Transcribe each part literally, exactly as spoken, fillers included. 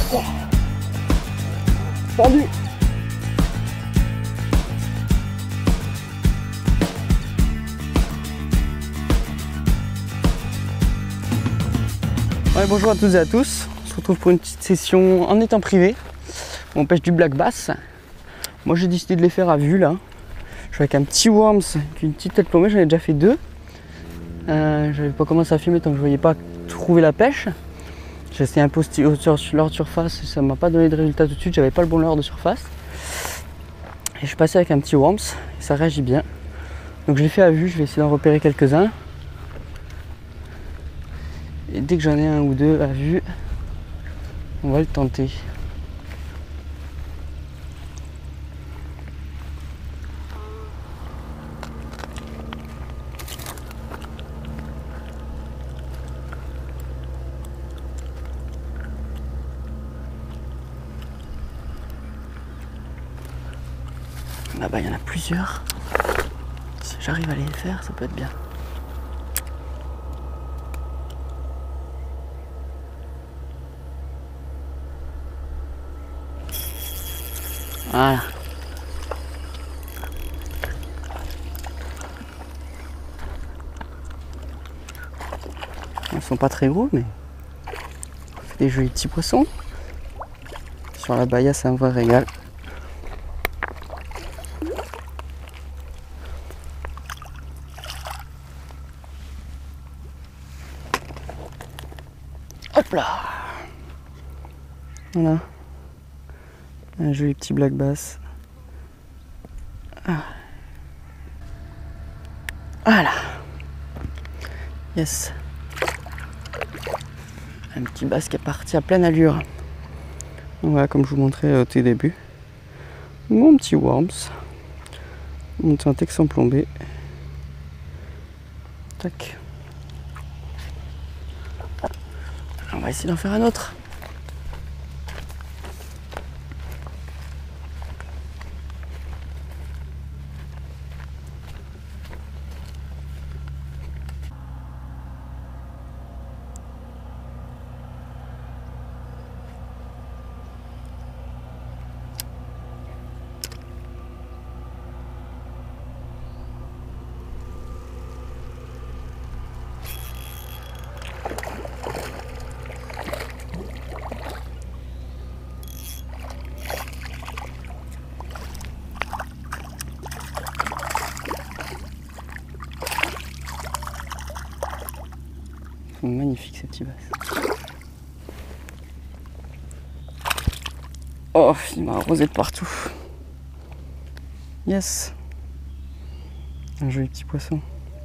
Tendu. Ouais, bonjour à toutes et à tous. On se retrouve pour une petite session en étang privé. On pêche du black bass. Moi j'ai décidé de les faire à vue là. Je suis avec un petit worms, avec une petite tête plombée, j'en ai déjà fait deux. Euh, J'avais pas commencé à filmer tant que je voyais pas trouver la pêche. J'ai essayé un peu sur leurre de surface et ça m'a pas donné de résultat tout de suite, j'avais pas le bon leurre de surface. Et je suis passé avec un petit worms et ça réagit bien. Donc je l'ai fait à vue, je vais essayer d'en repérer quelques-uns. Et dès que j'en ai un ou deux à vue, on va le tenter. Ah bah il y en a plusieurs. Si j'arrive à les faire, ça peut être bien. Voilà. Ils sont pas très gros, mais on fait des jolis petits poissons. Sur la bahia, c'est un vrai régal. Hop là. Voilà. Un joli petit black bass. Ah. Voilà. Yes. Un petit bass qui est parti à pleine allure. Donc voilà, comme je vous montrais au tout début. Mon petit worms. Mon petit texan plombé. Tac. On va essayer d'en faire un autre. Ils sont magnifiques ces petits basses. Oh, il m'a arrosé de partout. Yes. Un joli petit poisson.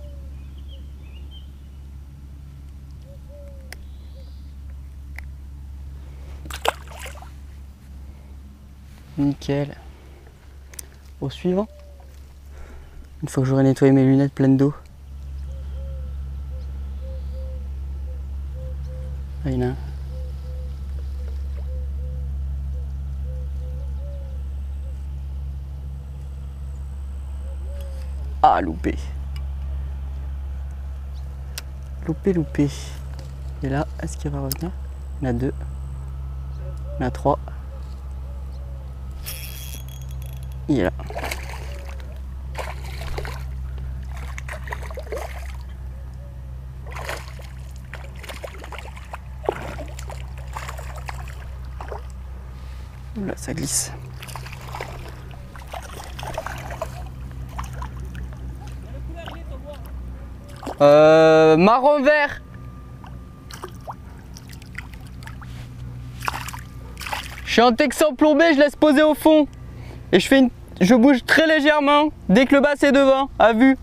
Nickel. Au suivant. Une fois que j'aurai nettoyé mes lunettes pleines d'eau. Ah, il y en a un. Ah, loupé. Loupé, loupé. Et là, est-ce qu'il va revenir? Il y en a deux. Il y en a trois. Il est là. Là, ça glisse. Euh, marron vert. Je suis en texan plombé, je laisse poser au fond. Et je fais une... je bouge très légèrement dès que le bass est devant, à vue.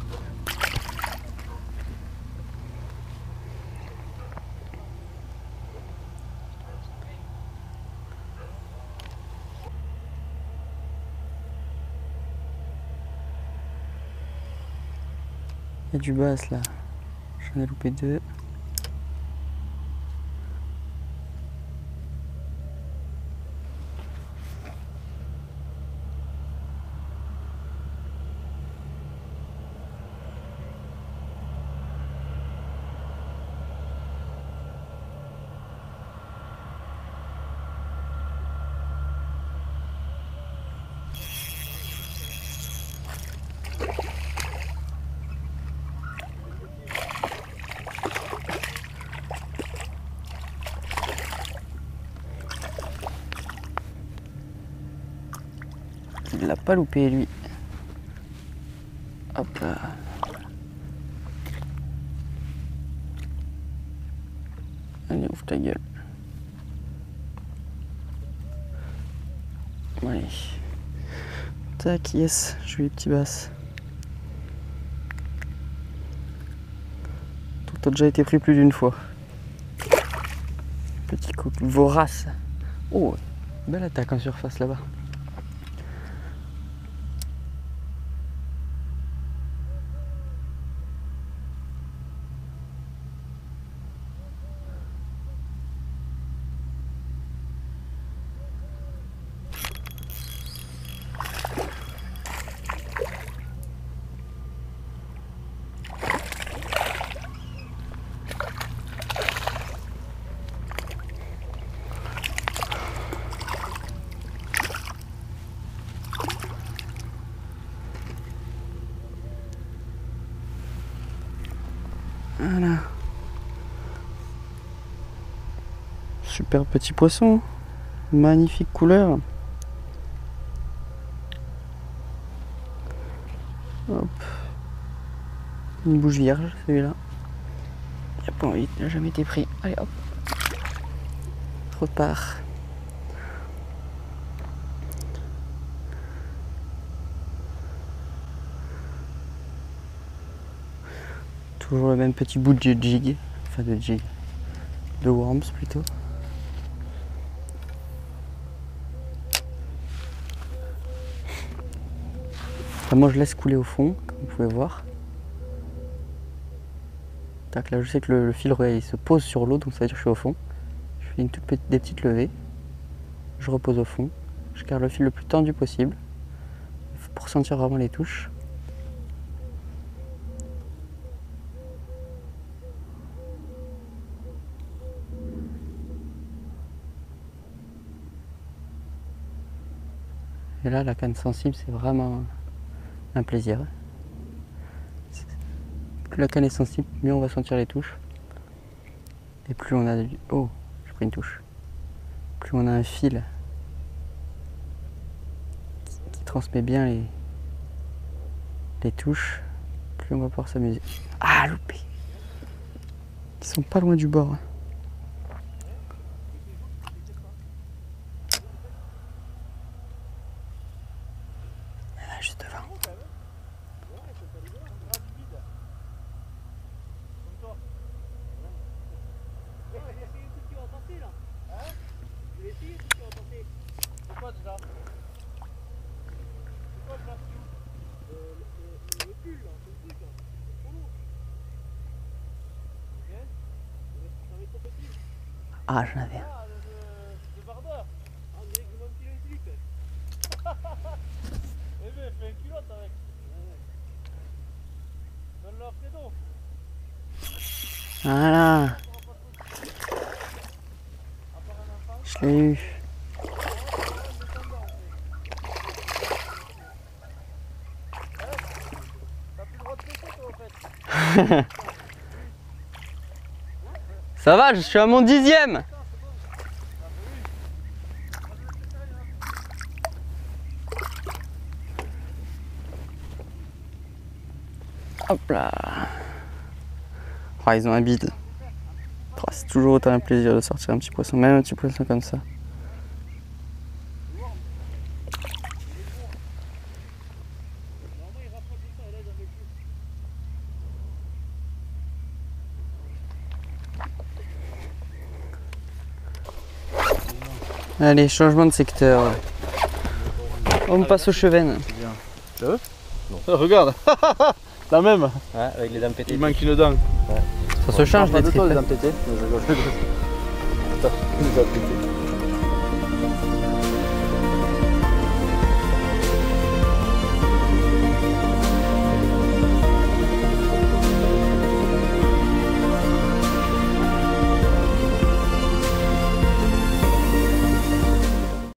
Il y a du bass là. J'en ai loupé deux. Il l'a pas loupé lui. Hop là. Allez, ouvre ta gueule. Allez. Tac, yes, je suis les petits basses. Toi, t'as déjà été pris plus d'une fois. Petit coq vorace. Oh, belle attaque en surface là-bas. Voilà. Super petit poisson. Magnifique couleur. Hop. Une bouche vierge, celui-là. Il n'a pas envie, il n'a jamais été pris. Allez hop. Repart. Toujours le même petit bout de jig, enfin de jig, de worms plutôt. Enfin, moi je laisse couler au fond, comme vous pouvez voir. Tac, là je sais que le, le fil il se pose sur l'eau, donc ça veut dire que je suis au fond. Je fais une toute petite, des petites levées, je repose au fond, je garde le fil le plus tendu possible pour sentir vraiment les touches. Et là, la canne sensible, c'est vraiment un plaisir. Plus la canne est sensible, mieux on va sentir les touches. Et plus on a... Oh, j'ai pris une touche. Plus on a un fil qui, qui transmet bien les, les touches, plus on va pouvoir s'amuser. Ah, loupé! Ils sont pas loin du bord. Juste devant. Ah, j'en avais un. Voilà. Je l'ai eu. Ça va, je suis à mon dixième. Hop là. Oh, ils ont un bide. Oh, c'est toujours autant un plaisir de sortir un petit poisson, même un petit poisson comme ça. Allez, changement de secteur. On passe aux chevennes. C'est vrai ? Non. Regarde, la même. Ouais, avec les dents pétées. Il manque une dent. Ouais. Ça se change les les dents pétées. Attends, les dents pétées.